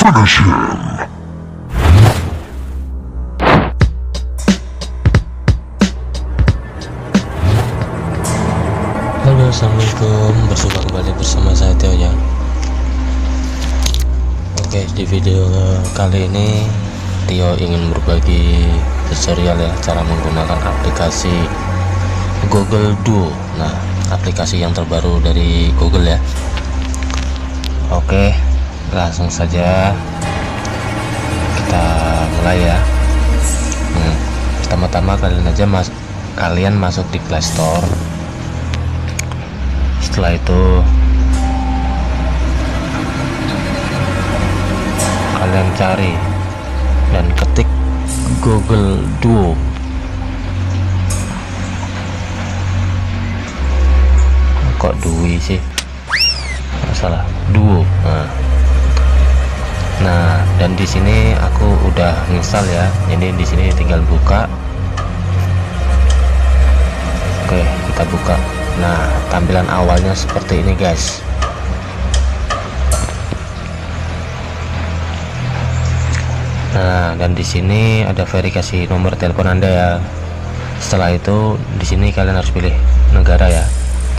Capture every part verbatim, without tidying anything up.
Finish him. Halo, assalamualaikum, berjumpa kembali bersama saya Theo ya. Oke, di video kali ini Theo ingin berbagi tutorial ya, cara menggunakan aplikasi Google Duo. Nah, aplikasi yang terbaru dari Google ya. Oke, langsung saja kita mulai ya. Hmm, pertama-tama kalian aja mas kalian masuk di Play Store. Setelah itu kalian cari dan ketik Google Duo. Kok Dui sih? Masalah Duo. Nah, nah dan di sini aku udah install ya. Jadi di sini tinggal buka. Oke, kita buka. Nah, tampilan awalnya seperti ini guys. Nah, dan di sini ada verifikasi nomor telepon Anda ya. Setelah itu di sini kalian harus pilih negara ya.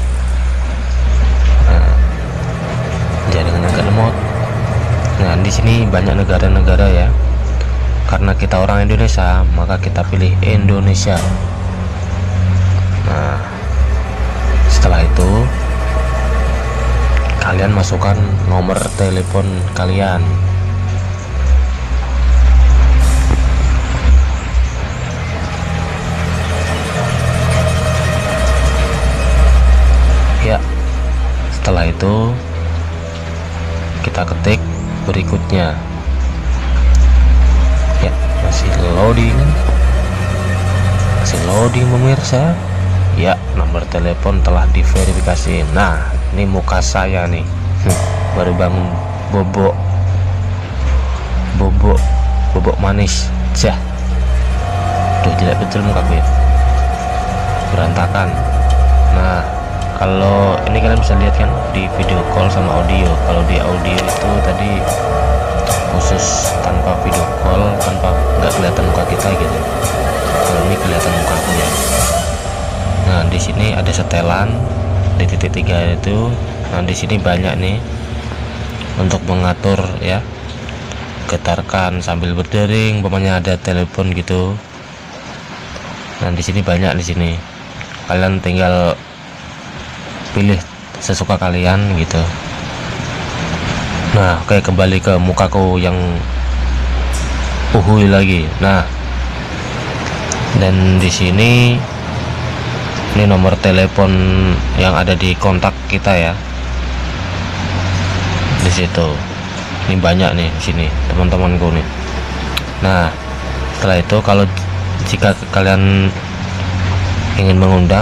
Nah, jaringan agak lemot. Nah, di sini banyak negara-negara ya. Karena kita orang Indonesia, maka kita pilih Indonesia. Nah, setelah itu kalian masukkan nomor telepon kalian. Ya, setelah itu kita ketik berikutnya. Ya, masih loading, masih loading pemirsa. Ya, nomor telepon telah diverifikasi. Nah, ini muka saya nih, baru bangun bobok bobok bobok manis. Cah, tuh jelek betul mukaku ya, berantakan. Nah, kalau ini kalian bisa lihat kan di video call sama audio. Kalau di audio itu tadi khusus tanpa video call, tanpa nggak kelihatan muka kita gitu. Kalau ini kelihatan mukaku ya. Nah, di sini ada setelan di titik tiga itu. Nah, di sini banyak nih untuk mengatur ya, getarkan sambil berdering, umpamanya ada telepon gitu. Nah, di sini banyak di sini. Kalian tinggal pilih sesuka kalian gitu. Nah, oke, kembali ke mukaku yang uhui lagi. Nah, dan di sini ini nomor telepon yang ada di kontak kita ya. Di situ. Ini banyak nih di sini teman-temanku nih. Nah, setelah itu kalau jika kalian ingin mengundang,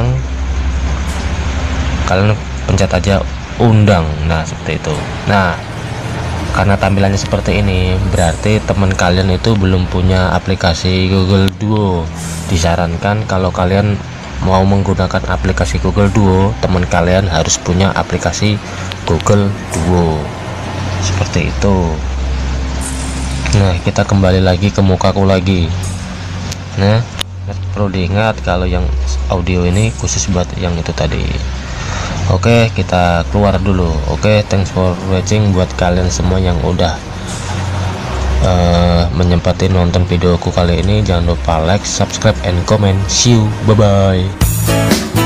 kalian pencet aja undang. Nah, seperti itu. Nah, karena tampilannya seperti ini, berarti teman kalian itu belum punya aplikasi Google Duo. Disarankan kalau kalian mau menggunakan aplikasi Google Duo, teman kalian harus punya aplikasi Google Duo. Seperti itu. Nah, kita kembali lagi ke mukaku lagi. Nah, perlu diingat kalau yang audio ini khusus buat yang itu tadi. Oke, kita keluar dulu. Oke, thanks for watching buat kalian semua yang udah uh, menyempati nonton videoku kali ini. Jangan lupa like, subscribe, and comment. See you, bye bye.